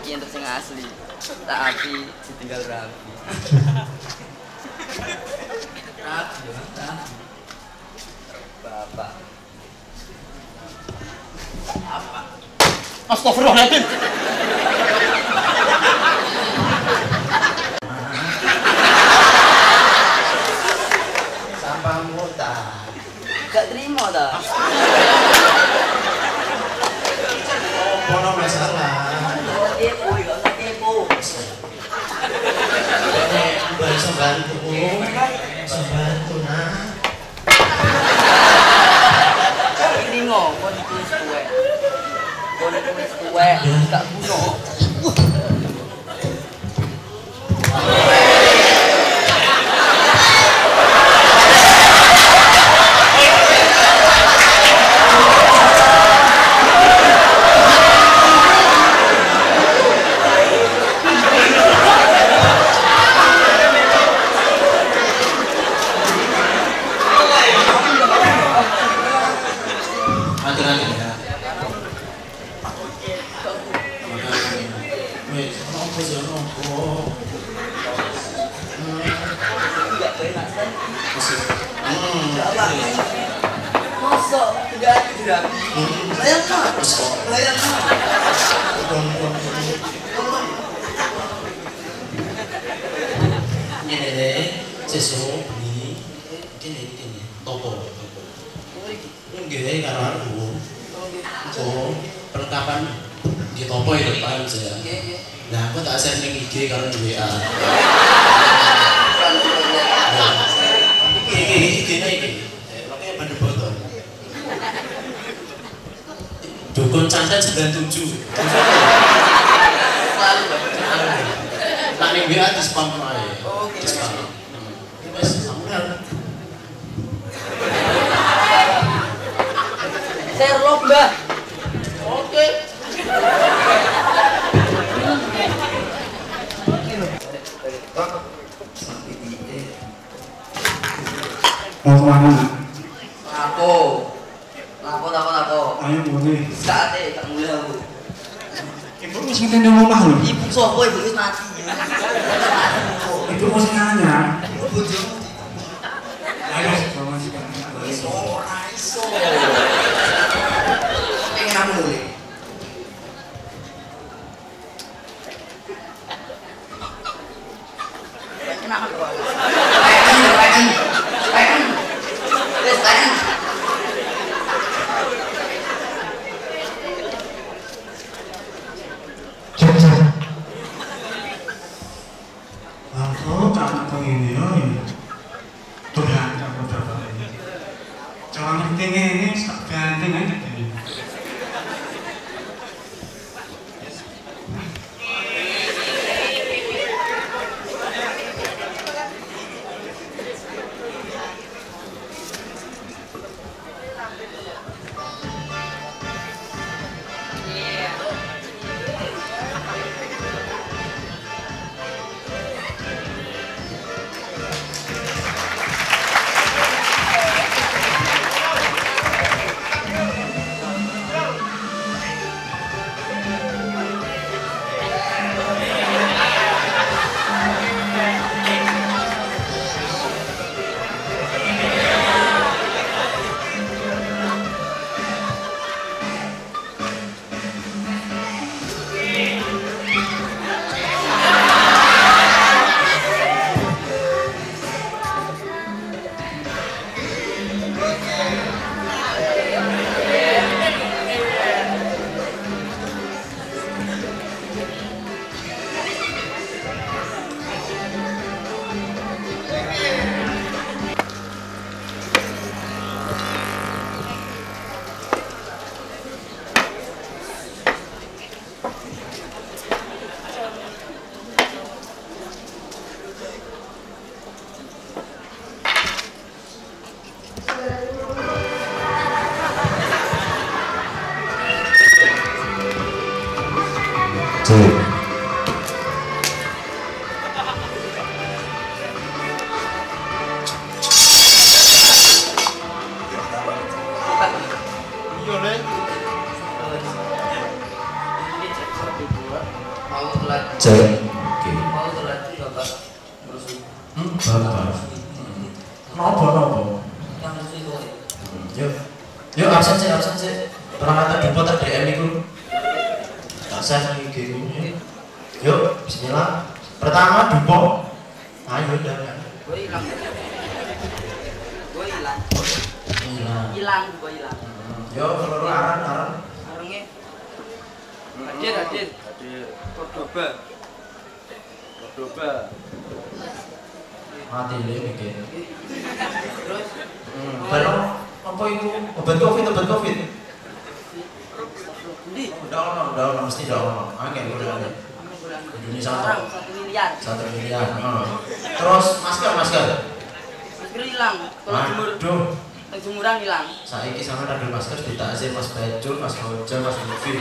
Iki entuk sing asli. Tak api ditinggal rapi. Rapi, rapi. Bapak. Apa? Astagfirullahaladzim. Sampahmu tak. Gak terima tak. Ono masalah. Kepo, gak usah kepo. Mbak iso bantu. Iso bantu nah. Ini kon wis tuwek. Kon wis tuwek, gak guna. Mosok enggak tidak. Layang mah. Ini sesuk ini topo. Nggih karo aku. Perlengkapan di topo ya depan saya. Nah, aku tak share ning IG karo WA. Iki. Makanya bandel botol. Dukun cantet 97. Selalu Tak ning WA di spam ae. Di spam. Wes samuran. Sherlock, Mbak. Oke. Mau kemana? Lapo. Ayo boleh. Sate, gak mulai aku. Ibu masih ngintip di rumah loh. Ibu sopo, ibu wis mati. Ibu masih nanya. Ibu bojomu. Ayo, bawa sih. Iso. Pengen aku dulu. Kenapa kok? Pengen. Wes pengen. Aku tak pengen ini, Tuhan aku coba ini. Jangan penting ini, ganti aja deh. Bismillah. Pertama dupo. Ayo udah. Gue hilang. Gue hilang. Hilang. Hilang, gue hilang. Yo, seluruh arang. Arangnya. Hadir. Cordoba. Mati deh mikir. Terus. Baru apa itu? Obat covid. Di. Udah ono, mesti udah ono. Angin udah ada. Indonesia Orang 1 miliar. 1 miliar. Terus masker. Masker hilang. Kalau jemur, Aduh. jemuran hilang. Saiki sama ada masker ditakzir Mas Bajul, Mas Hoja, Mas Lutfi.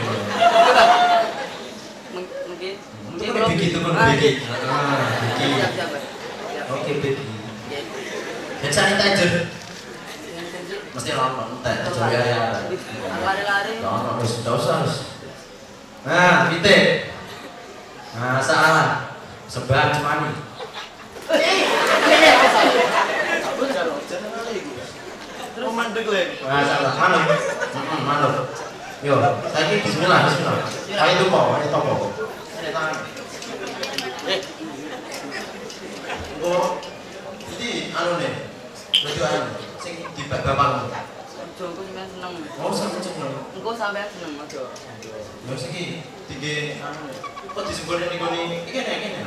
Mungkin Itu begitu kan begitu. Siap. Oke, begitu. Dan sanitizer. Mesti lama entek aja ya. Lari-lari. Lama wis usah. Nah, pitik. Nah, salah. Sebar cemani. Terus mandek le. Nah, salah. Manuk. Yo, saiki bismillah. Ayo topo. Oh, jadi anu nih. Tujuan sing di bapakmu. Ojo aku sampean seneng. Oh, sampe seneng. Engko sampean seneng ojo. Yo siki tinggi anu. Kok disebutnya nih gini? Ini.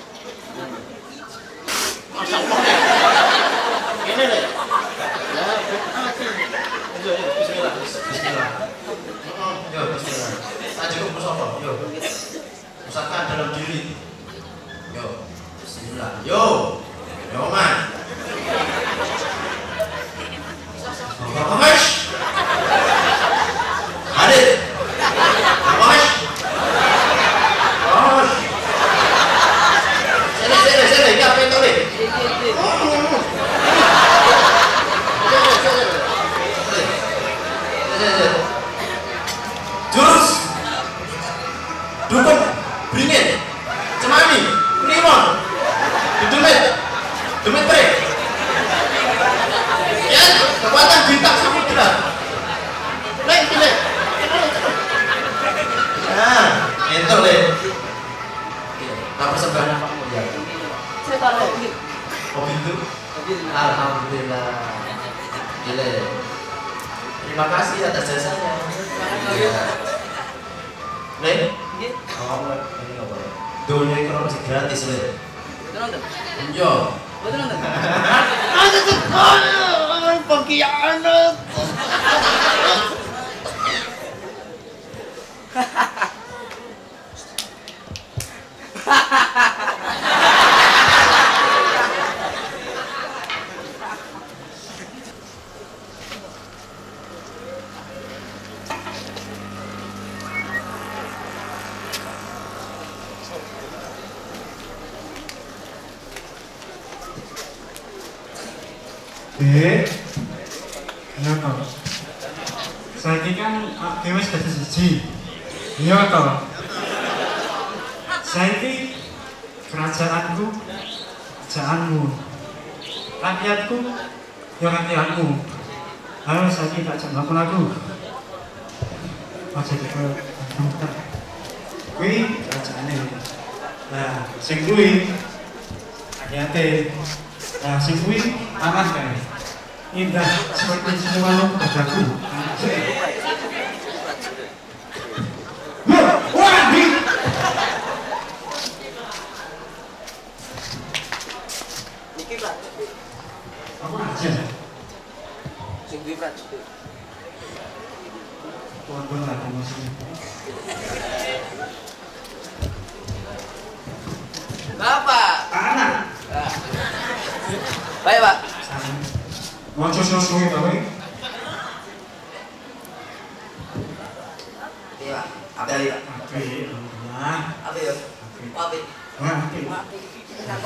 Masa apa? Ini deh. Ya, mati. Yo, bismillah. Yo, bismillah. Tak cukup musofa. Yo. Usahakan dalam diri. Yo. Bismillah. Yo, man. Apa mas? Hadir. Apa mas? Oh. Sini, apa itu nih? Jurus. Dukun. Beringin. Cemani. Limon. Demit break. Ya, kekuatan bintang samudra. Pilih. Nah, itu le. Apa persembahan apa kamu ya? Saya taruh ini. Oh itu? Alhamdulillah. Gile. Terima kasih atas jasanya. Le? Oh, ini apa? Dunia itu masih gratis le. Betul nonton? Iya. Betul nonton? Ada tuh pengkhianat. Kenapa? Saya kan dewa sudah siji. Iya toh. Saya kerajaanku, kerajaanmu, rakyatku, ya rakyatmu. Lalu saya tak jangan lagu. Aja ke komputer. Kui kerajaannya. Nah, sing kui rakyatnya. Nah, sing kui aman kan? Indah seperti senyumanmu padaku. Wadi. Niki Pak. Apa aja? Sing duwe Pak. Tuan lagi masih. Bapak. Anak. Baik Pak. Mau susu itu, Pak? Iya, apa ya? Oke, nah. Apa ya? Apa? Nah, oke. Kenapa?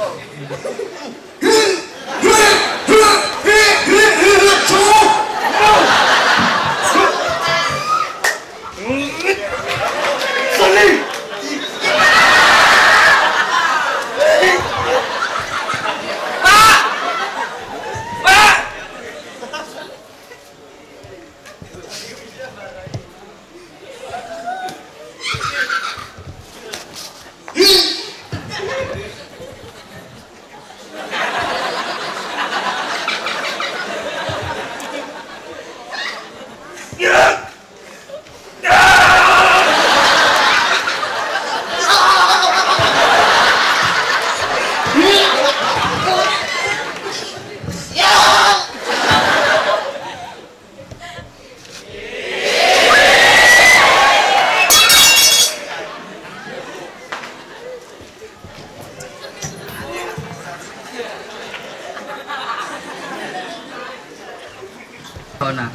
pesona.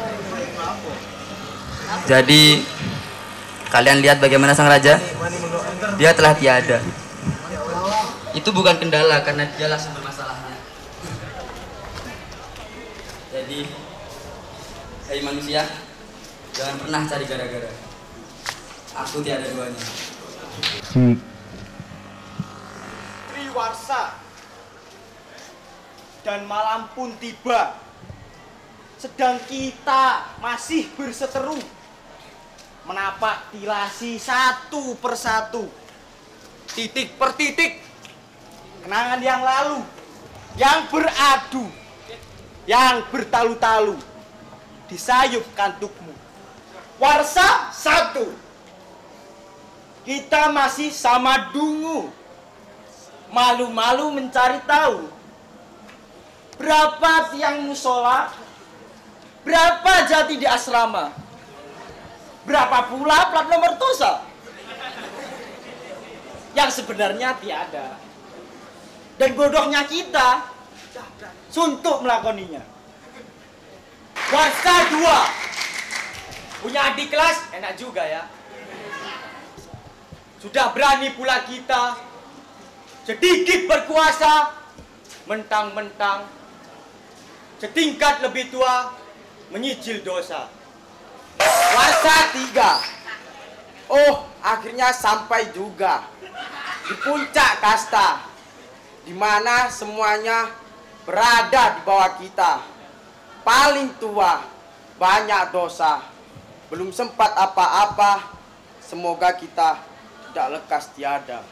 Jadi kalian lihat bagaimana sang raja? Dia telah tiada. Itu bukan kendala karena dialah sumber masalahnya. Jadi, hai manusia, jangan pernah cari gara-gara. Aku tiada duanya. Triwarsa dan malam pun tiba, sedang kita masih berseteru menapak tilasi satu persatu, titik per titik, kenangan yang lalu, yang beradu, yang bertalu-talu di sayup kantukmu. Warsa satu, kita masih sama dungu, malu-malu mencari tahu berapa tiang musola, berapa jati di asrama, berapa pula plat nomor tosa yang sebenarnya tiada. Dan bodohnya kita suntuk melakoninya. Warsa 2, punya adik kelas enak juga ya. Sudah berani pula kita sedikit berkuasa, mentang-mentang setingkat lebih tua menyicil dosa. Warsa 3. Oh, akhirnya sampai juga di puncak kasta, di mana semuanya berada di bawah kita. Paling tua, banyak dosa, belum sempat apa-apa. Semoga kita tidak lekas tiada.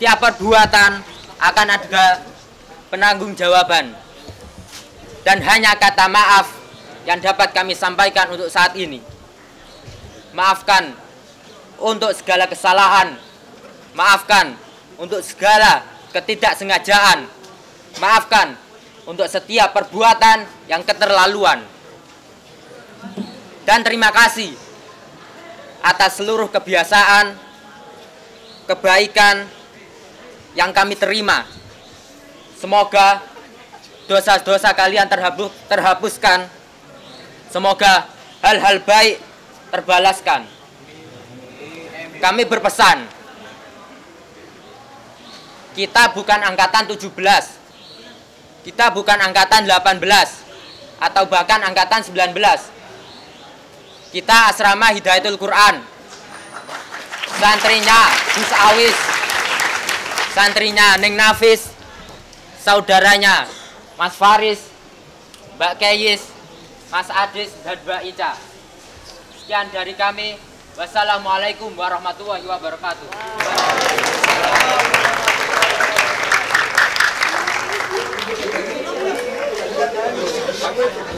setiap perbuatan akan ada penanggung-jawaban. Dan hanya kata maaf yang dapat kami sampaikan untuk saat ini. Maafkan untuk segala kesalahan. Maafkan untuk segala ketidaksengajaan. Maafkan untuk setiap perbuatan yang keterlaluan. Dan terima kasih atas seluruh kebiasaan, kebaikan yang kami terima. Semoga dosa-dosa kalian terhapuskan. Semoga hal-hal baik terbalaskan. Kami berpesan, kita bukan angkatan 17, kita bukan angkatan 18, atau bahkan angkatan 19. Kita asrama Hidayatul Quran. Santrinya Gus Awis, santrinya Neng Nafis, saudaranya Mas Faris, Mbak Kayis, Mas Adis, dan Mbak Ica. Sekian dari kami. Wassalamualaikum warahmatullahi wabarakatuh.